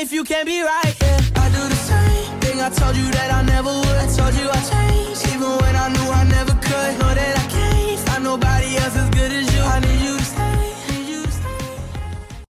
if you can't be right, yeah. I do the same thing I told you that I never would.